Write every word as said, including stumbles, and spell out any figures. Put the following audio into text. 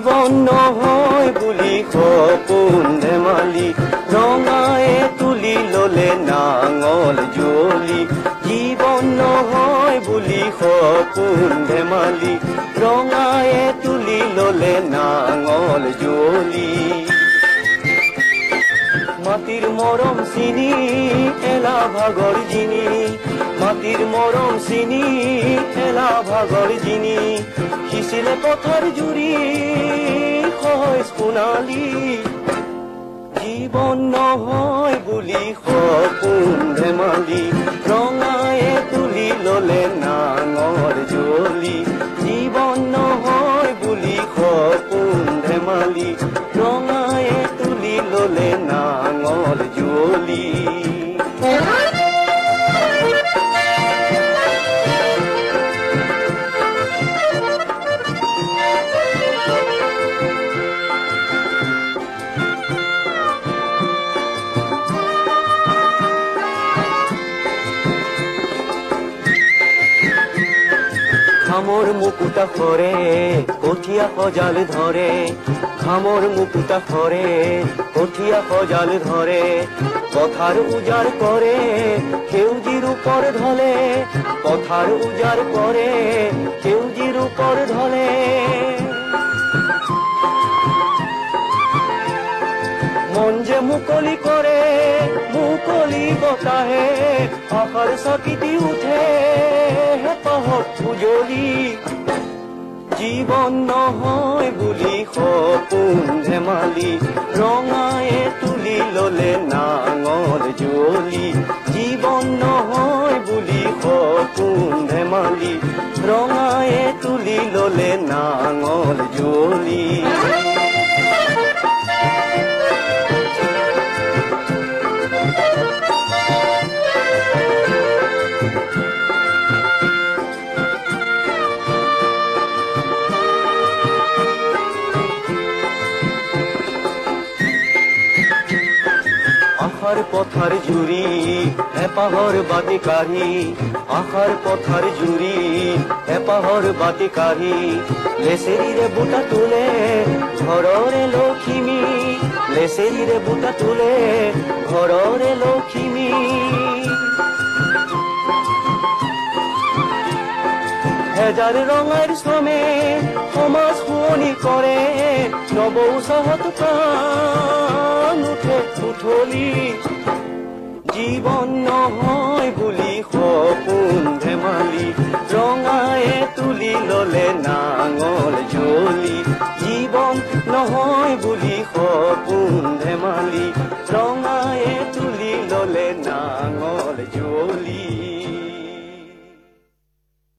জীৱন নহয় বুলি সপোন ধেমালি ৰঙায়ে তুলি ললে নাঙল জলি জীৱন নহয় বুলি সপোন ধেমালি ৰঙায়ে তুলি ললে নাঙল জলি মাটিৰ মৰম চিনি এলা ভাগৰ জিনি মাটিৰ মৰম চিনি এলা ভাগৰ জিনি সিচিলে পথাৰ জুৰি হয় সোণালী জীৱন নহয় বুলি সপোন ধেমালি ৰঙায়ে তুলি ললে নাঙল জলি জীৱন নহয় বুলি সপোন ধেমালি ৰঙায়ে তুলি ললে নাঙল জলি ঘামৰ মুকুতা সৰে কঠীয়া সজাল ধৰে ঘামৰ মুকুতা সৰে কঠীয়া সজাল ধৰে পথাৰ উজাৰ কৰে সেউজীৰ ওপৰ ঢলে পথাৰ উজাৰ কৰে সেউজীৰ ওপৰ ঢলে মন যে মুকলি কৰে মুকলি বতাহে আশাৰ চাকিতি উঠে হেঁপাহত উজলি জীৱন নহয় বুলি সপোন ধেমালি ৰঙায়ে তুলি ললে নাঙল জলি জীৱন নহয় বুলি সপোন ধেমালি ৰঙায়ে তুলি ললে নাঙল জলি আশাৰ পথাৰ জুৰি হেঁপাহৰ বাতি কাঢ়ি আশাৰ পথাৰ জুৰি হেঁপাহৰ বাতি কাঢ়ি লেচেৰিৰে বুটা তোলে ঘৰৰে লখিমী লেচেৰিৰে বুটা তোলে ঘৰৰে লখিমী হেজাৰ ৰঙাৰ শ্ৰমে সমাজ শুৱনি কৰে নৱ উৎসাহত প্ৰাণ উঠে উঠলি জীৱন নহয় বুলি সপোন ধেমালি ৰঙায়ে তুলি ললে না